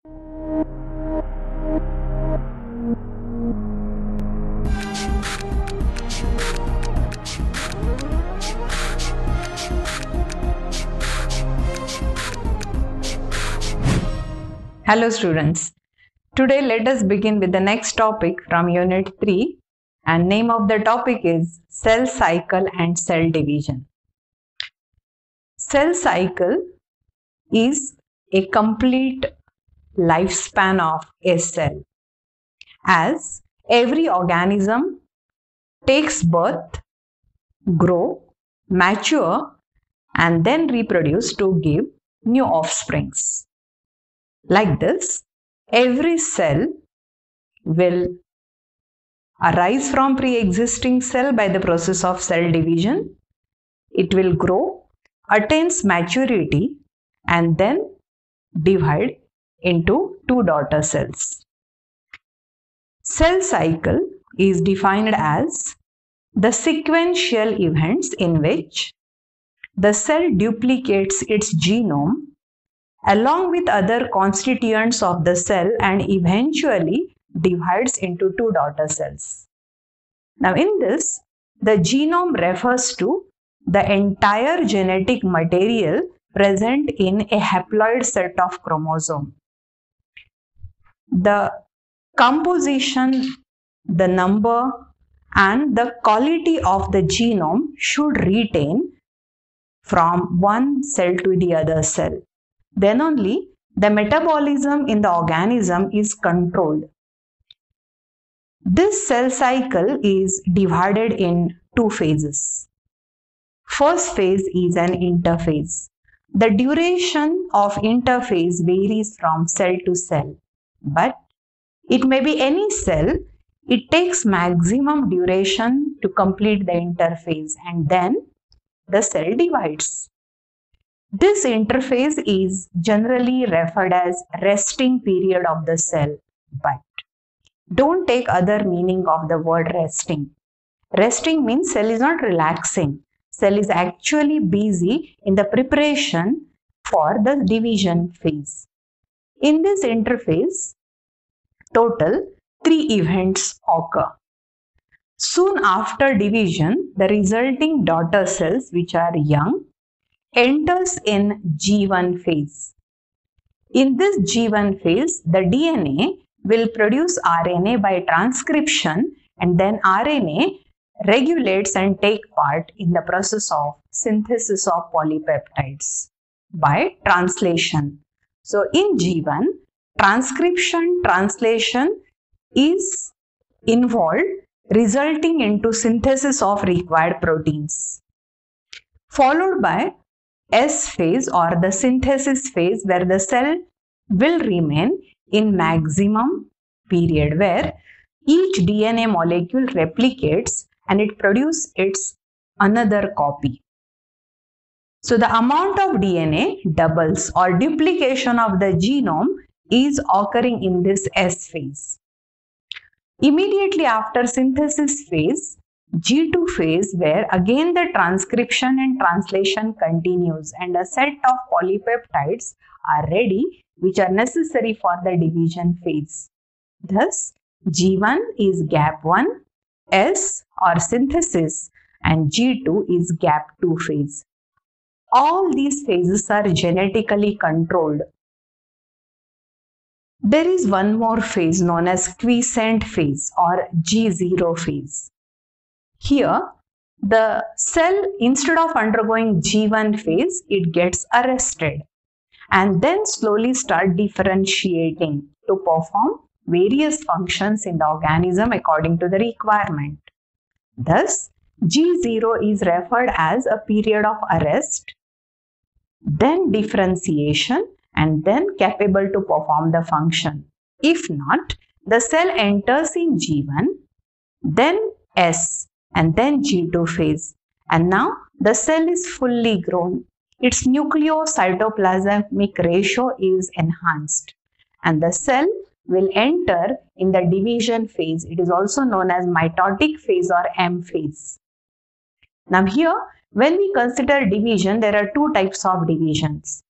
Hello students. Today let us begin with the next topic from Unit 3, and name of the topic is cell cycle and cell division. Cell cycle is a complete lifespan of a cell, as every organism takes birth, grow, mature and then reproduce to give new offsprings. Like this, every cell will arise from pre-existing cell by the process of cell division. It will grow, attains maturity and then divide into two daughter cells. Cell cycle is defined as the sequential events in which the cell duplicates its genome along with other constituents of the cell and eventually divides into two daughter cells. Now in this, the genome refers to the entire genetic material present in a haploid set of chromosomes. The composition, the number and the quality of the genome should retain from one cell to the other cell. Then only the metabolism in the organism is controlled. This cell cycle is divided in two phases. First phase is an interphase. The duration of interphase varies from cell to cell, but it may be any cell. It takes maximum duration to complete the interphase and then the cell divides. This interphase is generally referred as resting period of the cell, but don't take other meaning of the word resting. Resting means cell is not relaxing. Cell is actually busy in the preparation for the division phase. In this interphase, total 3 events occur. Soon after division, the resulting daughter cells, which are young, enters in G1 phase. In this G1 phase, the DNA will produce RNA by transcription, and then RNA regulates and take part in the process of synthesis of polypeptides by translation. So in G1, transcription, translation is involved, resulting into synthesis of required proteins, followed by S phase or the synthesis phase, where the cell will remain in maximum period, where each DNA molecule replicates and it produces its another copy. So the amount of DNA doubles or duplication of the genome is occurring in this S phase. Immediately after synthesis phase, G2 phase, where again the transcription and translation continues and a set of polypeptides are ready which are necessary for the division phase. Thus, G1 is gap 1, S or synthesis, and G2 is gap 2 phase. All these phases are genetically controlled. There is one more phase known as quiescent phase or G0 phase. Here, the cell, instead of undergoing G1 phase, it gets arrested and then slowly start differentiating to perform various functions in the organism according to the requirement. Thus, G0 is referred as a period of arrest, then differentiation, and then capable to perform the function. If not, the cell enters in G1, then S, and then G2 phase. And now the cell is fully grown. Its nucleocytoplasmic ratio is enhanced and the cell will enter in the division phase. It is also known as mitotic phase or M phase. Now here, when we consider division, there are two types of divisions.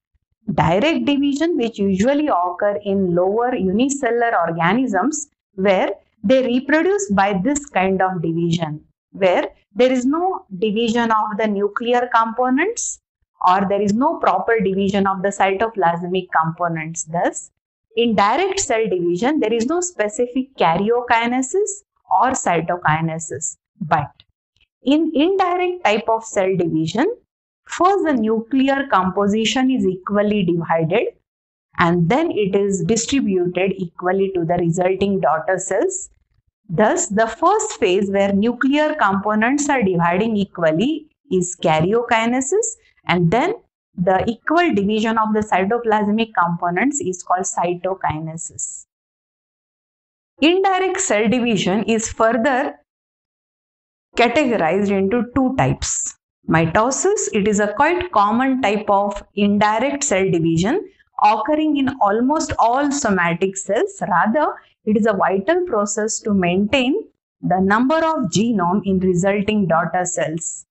direct division, which usually occur in lower unicellular organisms where they reproduce by this kind of division, where there is no division of the nuclear components or there is no proper division of the cytoplasmic components. Thus, in direct cell division, there is no specific karyokinesis or cytokinesis. But in indirect type of cell division, first the nuclear composition is equally divided and then it is distributed equally to the resulting daughter cells. Thus, the first phase where nuclear components are dividing equally is karyokinesis, and then the equal division of the cytoplasmic components is called cytokinesis. Indirect cell division is further categorized into two types. Mitosis, it is a quite common type of indirect cell division occurring in almost all somatic cells. Rather, it is a vital process to maintain the number of genome in resulting daughter cells.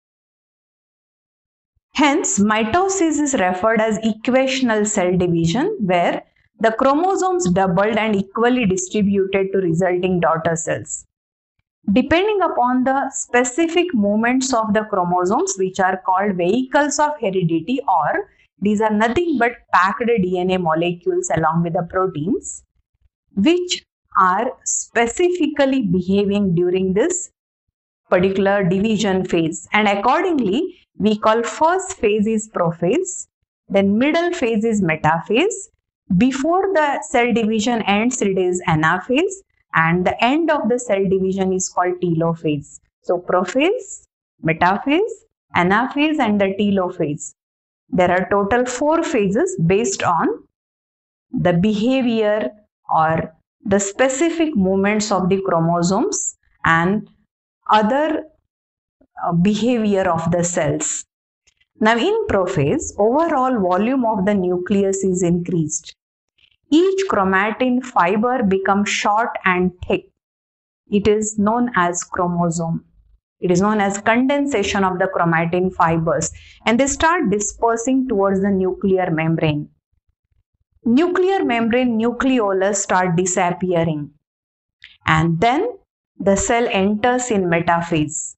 Hence, mitosis is referred as equational cell division, where the chromosomes doubled and equally distributed to resulting daughter cells. Depending upon the specific movements of the chromosomes, which are called vehicles of heredity, or these are nothing but packed DNA molecules along with the proteins, which are specifically behaving during this particular division phase. And accordingly, we call first phase is prophase, then middle phase is metaphase. Before the cell division ends, it is anaphase, and the end of the cell division is called telophase. So prophase, metaphase, anaphase and the telophase. There are total 4 phases based on the behavior or the specific movements of the chromosomes and other behavior of the cells. Now in prophase, overall volume of the nucleus is increased. Each chromatin fiber becomes short and thick. It is known as chromosome. It is known as condensation of the chromatin fibers, and they start dispersing towards the nuclear membrane. Nuclear membrane nucleolus start disappearing, and then the cell enters in metaphase.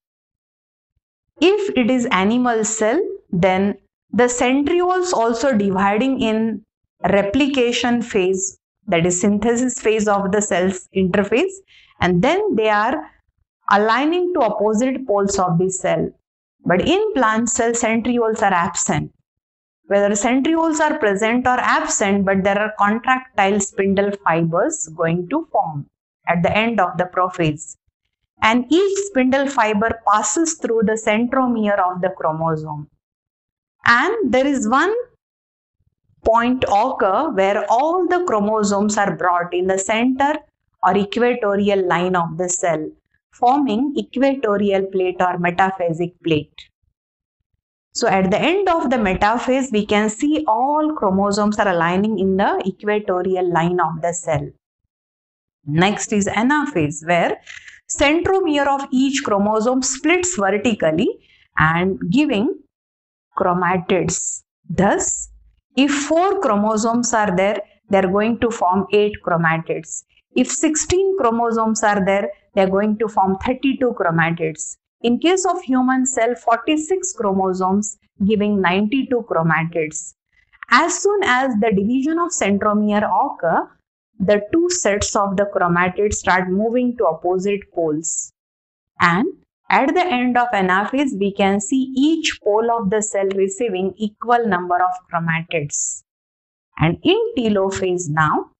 If it is animal cell, then the centrioles also dividing in replication phase, that is synthesis phase of the cells interface, and then they are aligning to opposite poles of the cell. But in plant cell, centrioles are absent. Whether centrioles are present or absent, but there are contractile spindle fibers going to form at the end of the prophase. And each spindle fiber passes through the centromere of the chromosome. And there is one point occur where all the chromosomes are brought in the center or equatorial line of the cell, forming equatorial plate or metaphasic plate. So at the end of the metaphase, we can see all chromosomes are aligning in the equatorial line of the cell. Next is anaphase, where centromere of each chromosome splits vertically and giving chromatids. Thus, if 4 chromosomes are there, they are going to form 8 chromatids. If 16 chromosomes are there, they are going to form 32 chromatids. In case of human cell, 46 chromosomes giving 92 chromatids. As soon as the division of centromere occur, the 2 sets of the chromatids start moving to opposite poles. And at the end of anaphase, we can see each pole of the cell receiving equal number of chromatids. And in telophase now,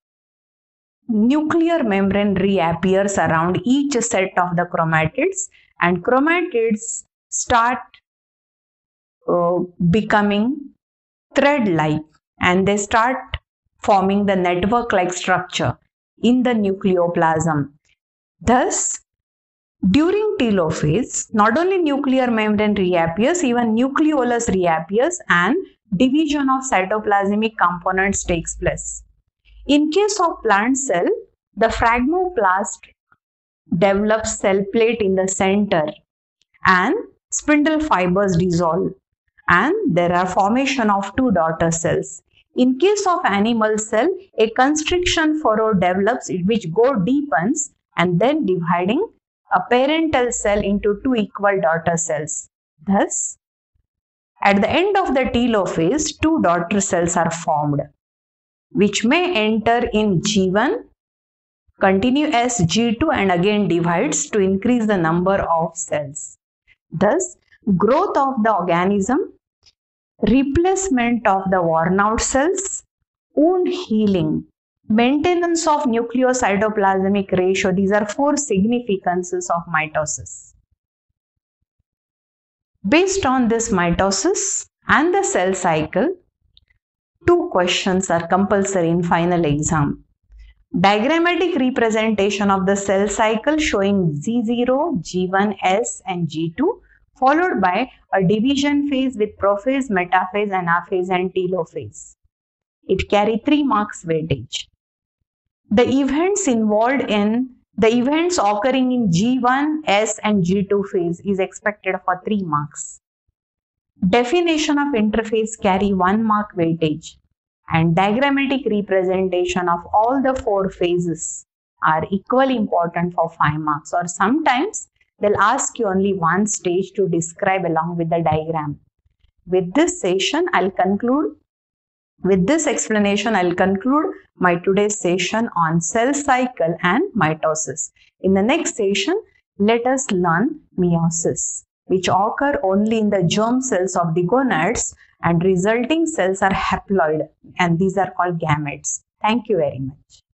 nuclear membrane reappears around each set of the chromatids, and chromatids start becoming thread-like, and they start forming the network-like structure in the nucleoplasm. Thus, during telophase, not only nuclear membrane reappears, even nucleolus reappears and division of cytoplasmic components takes place. In case of plant cell, the phragmoplast develops cell plate in the center and spindle fibers dissolve, and there are formation of two daughter cells. In case of animal cell, a constriction furrow develops which deepens and then dividing a parental cell into two equal daughter cells. Thus, at the end of the telophase, two daughter cells are formed, which may enter in G1, continue as G2 and again divides to increase the number of cells. Thus, growth of the organism, replacement of the worn out cells, wound healing, maintenance of nucleocytoplasmic ratio. These are four significances of mitosis. Based on this mitosis and the cell cycle, two questions are compulsory in final exam. Diagrammatic representation of the cell cycle showing Z0, G1S and G2, followed by a division phase with prophase, metaphase, anaphase and telophase. It carries 3 marks weightage. The events occurring in G1, S and G2 phase is expected for 3 marks. Definition of interphase carry 1 mark weightage, and diagrammatic representation of all the 4 phases are equally important for 5 marks, or sometimes they'll ask you only one stage to describe along with the diagram. With this session, with this explanation, I'll conclude my today's session on cell cycle and mitosis. In the next session, let us learn meiosis, which occur only in the germ cells of the gonads, and resulting cells are haploid, and these are called gametes. Thank you very much.